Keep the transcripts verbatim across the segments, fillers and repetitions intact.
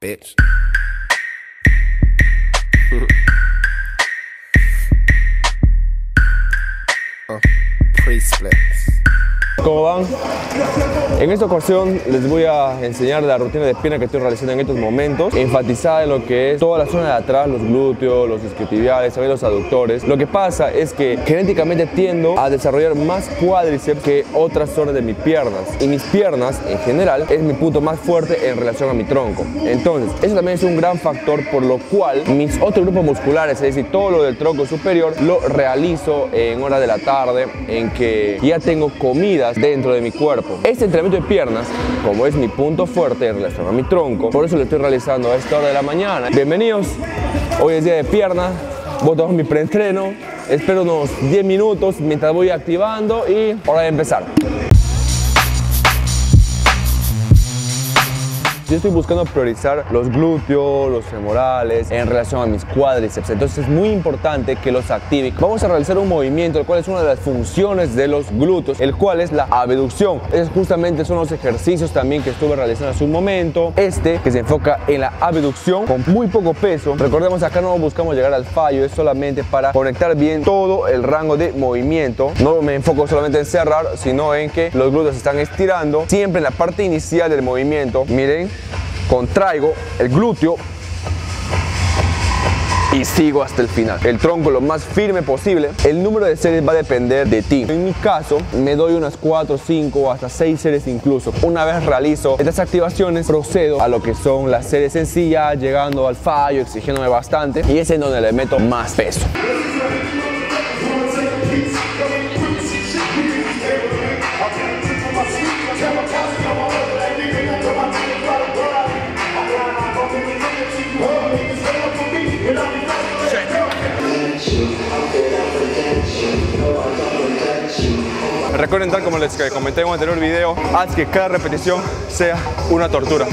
bitch. uh, Pre-splits. ¿Cómo van? En esta ocasión les voy a enseñar la rutina de pierna que estoy realizando en estos momentos, enfatizada en lo que es toda la zona de atrás, los glúteos, los isquiotibiales, también los aductores. Lo que pasa es que genéticamente tiendo a desarrollar más cuádriceps que otras zonas de mis piernas, y mis piernas en general es mi punto más fuerte en relación a mi tronco. Entonces eso también es un gran factor por lo cual mis otros grupos musculares, es decir, todo lo del tronco superior, lo realizo en horas de la tarde en que ya tengo comidas dentro de mi cuerpo. Este entrenamiento de piernas, como es mi punto fuerte en relación a mi tronco, por eso lo estoy realizando a esta hora de la mañana. Bienvenidos, hoy es día de pierna, botamos mi preentreno, espero unos diez minutos mientras voy activando y hora de empezar. Yo estoy buscando priorizar los glúteos, los femorales en relación a mis cuádriceps, entonces es muy importante que los active. Vamos a realizar un movimiento el cual es una de las funciones de los glúteos, el cual es la abducción. Es justamente son los ejercicios también que estuve realizando hace un momento. Este que se enfoca en la abducción con muy poco peso. Recordemos, acá no buscamos llegar al fallo, es solamente para conectar bien todo el rango de movimiento. No me enfoco solamente en cerrar, sino en que los glúteos se están estirando siempre en la parte inicial del movimiento. Miren, contraigo el glúteo y sigo hasta el final. El tronco lo más firme posible. El número de series va a depender de ti. En mi caso, me doy unas cuatro, cinco o hasta seis series incluso. Una vez realizo estas activaciones, procedo a lo que son las series sencillas, llegando al fallo, exigiéndome bastante. Y es en donde le meto más peso. Recuerden, tal como les comenté en un anterior video, haz que cada repetición sea una tortura.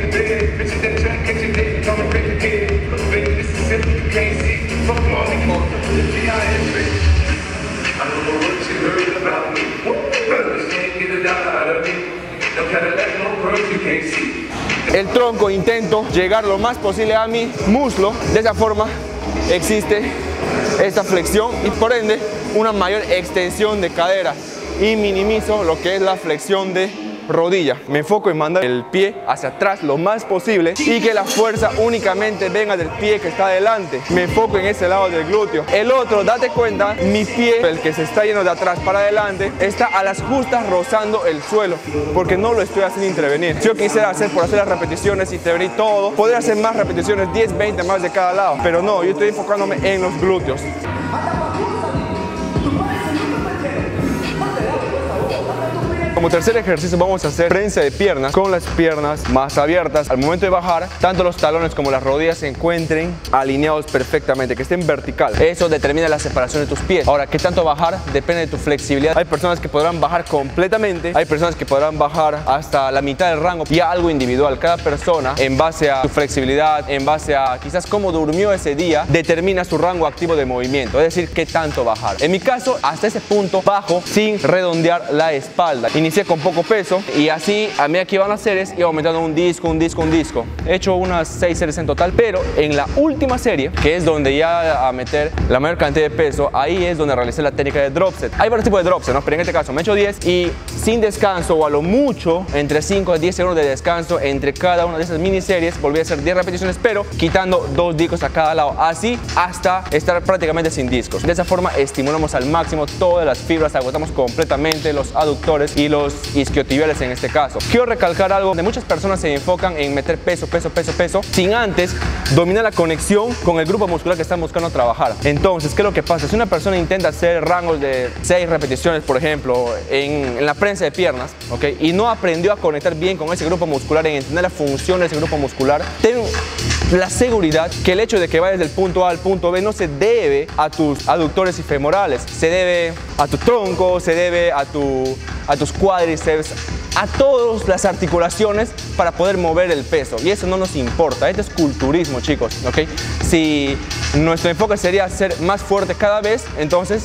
El tronco intento llegar lo más posible a mi muslo, de esa forma existe esta flexión y por ende una mayor extensión de cadera, y minimizo lo que es la flexión de rodilla. Me enfoco en mandar el pie hacia atrás lo más posible y que la fuerza únicamente venga del pie que está adelante. Me enfoco en ese lado del glúteo. El otro, date cuenta, mi pie, el que se está yendo de atrás para adelante, está a las justas rozando el suelo, porque no lo estoy haciendo intervenir. Si yo quisiera hacer por hacer las repeticiones, intervenir todo, podría hacer más repeticiones, diez, veinte más de cada lado, pero no, yo estoy enfocándome en los glúteos. Como tercer ejercicio vamos a hacer prensa de piernas con las piernas más abiertas. Al momento de bajar, tanto los talones como las rodillas se encuentren alineados perfectamente, que estén vertical. Eso determina la separación de tus pies. Ahora, ¿qué tanto bajar? Depende de tu flexibilidad. Hay personas que podrán bajar completamente, hay personas que podrán bajar hasta la mitad del rango, ya algo individual. Cada persona, en base a su flexibilidad, en base a quizás cómo durmió ese día, determina su rango activo de movimiento, es decir, qué tanto bajar. En mi caso, hasta ese punto bajo sin redondear la espalda. Inicié con poco peso y así a medida que iban las series iba aumentando un disco, un disco, un disco. He hecho unas seis series en total, pero en la última serie, que es donde ya a meter la mayor cantidad de peso, ahí es donde realicé la técnica de drop set. Hay varios tipos de drop set, ¿no? Pero en este caso me he hecho diez y sin descanso, o a lo mucho entre cinco a diez segundos de descanso entre cada una de esas mini series, volví a hacer diez repeticiones, pero quitando dos discos a cada lado, así hasta estar prácticamente sin discos. De esa forma estimulamos al máximo todas las fibras, agotamos completamente los aductores y los isquiotibiales en este caso. Quiero recalcar algo, de muchas personas se enfocan en meter peso, peso, peso, peso, sin antes dominar la conexión con el grupo muscular que están buscando trabajar. Entonces, ¿qué es lo que pasa? Si una persona intenta hacer rangos de seis repeticiones, por ejemplo, en, en la prensa de piernas, ¿ok? Y no aprendió a conectar bien con ese grupo muscular, en entender la función de ese grupo muscular, ten la seguridad que el hecho de que vayas del punto A al punto B no se debe a tus aductores y femorales, se debe a tu tronco, se debe a, tu, a tus cuádriceps, a todas las articulaciones para poder mover el peso, y eso no nos importa. Esto es culturismo, chicos, ¿ok? Si nuestro enfoque sería ser más fuerte cada vez, entonces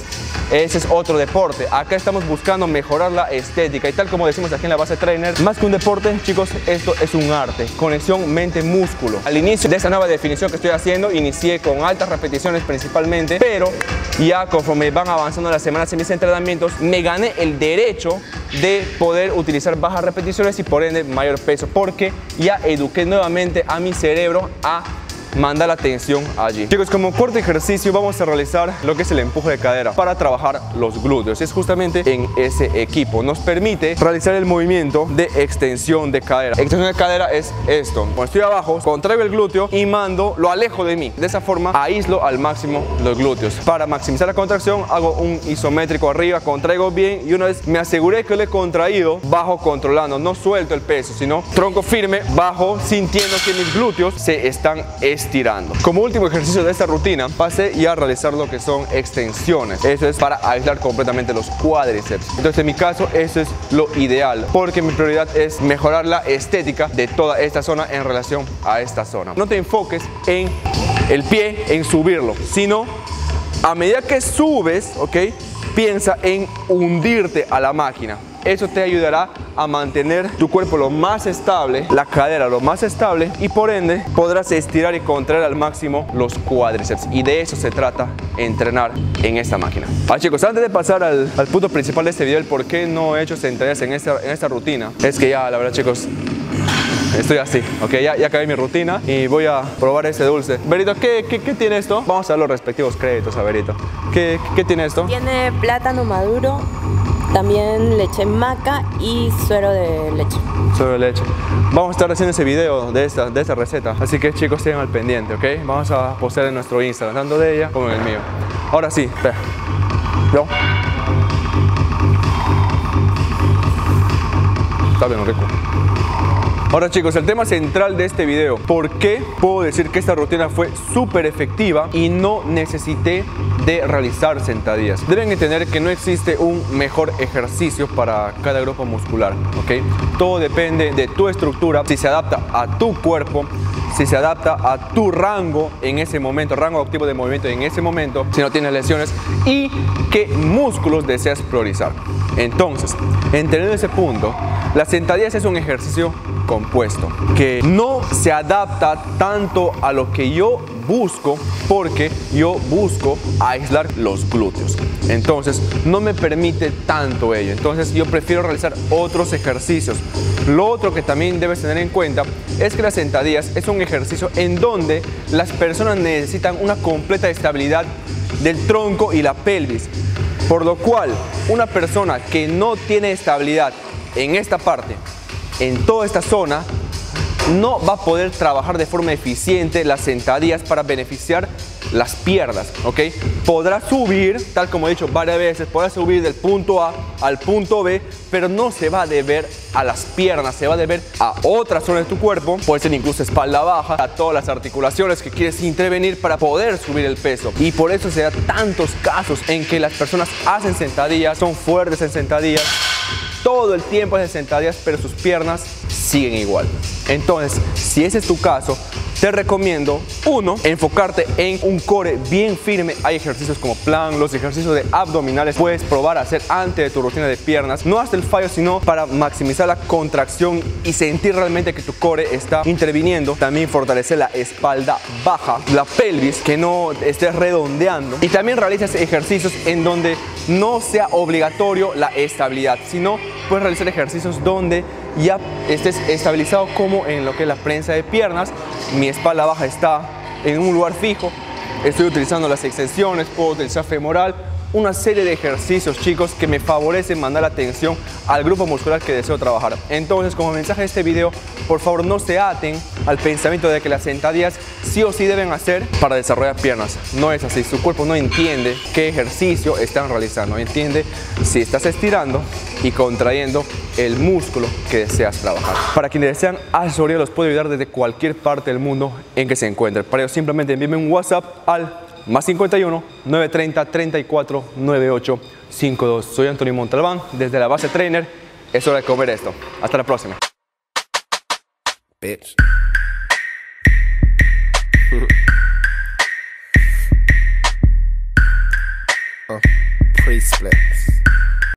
ese es otro deporte. Acá estamos buscando mejorar la estética y tal como decimos aquí en la base trainer, más que un deporte, chicos, esto es un arte. Conexión mente-músculo. Al inicio de esta nueva definición que estoy haciendo, inicié con altas repeticiones principalmente, pero ya conforme van avanzando las semanas en mis entrenamientos, me gané el derecho de poder utilizar bajas repeticiones y por ende mayor peso, porque ya eduqué nuevamente a mi cerebro a mandar la atención allí. Chicos, como cuarto ejercicio vamos a realizar lo que es el empuje de cadera para trabajar los glúteos. Es justamente en ese equipo. Nos permite realizar el movimiento de extensión de cadera. Extensión de cadera es esto. Cuando estoy abajo, contraigo el glúteo y mando, lo alejo de mí. De esa forma aíslo al máximo los glúteos. Para maximizar la contracción hago un isométrico arriba, contraigo bien y una vez me aseguré que lo he contraído, bajo controlando. No suelto el peso, sino tronco firme, bajo, sintiendo que mis glúteos se están estirando. Estirando. Como último ejercicio de esta rutina, pasé ya a realizar lo que son extensiones. Eso es para aislar completamente los cuádriceps. Entonces, en mi caso, eso es lo ideal, porque mi prioridad es mejorar la estética de toda esta zona en relación a esta zona. No te enfoques en el pie, en subirlo, sino a medida que subes, ¿ok? Piensa en hundirte a la máquina. Eso te ayudará a mantener tu cuerpo lo más estable, la cadera lo más estable y por ende podrás estirar y contraer al máximo los cuádriceps. Y de eso se trata entrenar en esta máquina. Ah, chicos, antes de pasar al, al punto principal de este video, el por qué no he hecho sentadillas en esta, en esta rutina, es que ya, la verdad, chicos, estoy así, ok, ya, ya acabé mi rutina y voy a probar este dulce. Verito, ¿qué, qué, qué tiene esto? Vamos a dar los respectivos créditos a Verito. ¿Qué, qué tiene esto? Tiene plátano maduro, también leche maca y suero de leche. Suero de leche. Vamos a estar haciendo ese video de esta, de esta receta, así que chicos, estén al pendiente, ok. Vamos a postear en nuestro Instagram, tanto de ella como en el mío. Ahora sí, espera. ¿No? Está bien rico. Ahora, chicos, el tema central de este video, ¿por qué puedo decir que esta rutina fue súper efectiva y no necesité de realizar sentadillas? Deben entender que no existe un mejor ejercicio para cada grupo muscular, ¿ok? Todo depende de tu estructura, si se adapta a tu cuerpo, si se adapta a tu rango en ese momento, rango activo de movimiento en ese momento, si no tienes lesiones y qué músculos deseas priorizar. Entonces, entendiendo ese punto, las sentadillas es un ejercicio compuesto que no se adapta tanto a lo que yo busco, porque yo busco aislar los glúteos. Entonces no me permite tanto ello. Entonces yo prefiero realizar otros ejercicios. Lo otro que también debes tener en cuenta es que las sentadillas es un ejercicio en donde las personas necesitan una completa estabilidad del tronco y la pelvis, por lo cual una persona que no tiene estabilidad en esta parte, en toda esta zona, no va a poder trabajar de forma eficiente las sentadillas para beneficiar las piernas, ¿ok? Podrá subir, tal como he dicho varias veces, podrá subir del punto A al punto B, pero no se va a deber a las piernas, se va a deber a otras zonas de tu cuerpo, puede ser incluso espalda baja, a todas las articulaciones que quieres intervenir para poder subir el peso. Y por eso se da tantos casos en que las personas hacen sentadillas, son fuertes en sentadillas, todo el tiempo hacen sentadillas, pero sus piernas siguen igual. Entonces, si ese es tu caso, te recomiendo, uno, enfocarte en un core bien firme. Hay ejercicios como plank, los ejercicios de abdominales puedes probar a hacer antes de tu rutina de piernas, no hasta el fallo, sino para maximizar la contracción y sentir realmente que tu core está interviniendo. También fortalecer la espalda baja, la pelvis, que no estés redondeando, y también realizas ejercicios en donde no sea obligatorio la estabilidad, sino puedes realizar ejercicios donde ya estés estabilizado, como en lo que es la prensa de piernas. Mi espalda baja está en un lugar fijo, estoy utilizando las extensiones, puedo utilizar femoral, una serie de ejercicios, chicos, que me favorecen mandar la atención al grupo muscular que deseo trabajar. Entonces, como mensaje de este video, por favor no se aten al pensamiento de que las sentadillas sí o sí deben hacer para desarrollar piernas. No es así, su cuerpo no entiende qué ejercicio están realizando, entiende si estás estirando y contrayendo el músculo que deseas trabajar. Para quienes desean asesoría, los puedo ayudar desde cualquier parte del mundo en que se encuentren. Para ello, simplemente envíenme un WhatsApp al más cincuenta y uno, nueve treinta, treinta y cuatro, noventa y ocho, cincuenta y dos. Soy Anthony Montalbán, desde la base trainer. Es hora de comer esto. Hasta la próxima. Bitch. uh, Pre-split.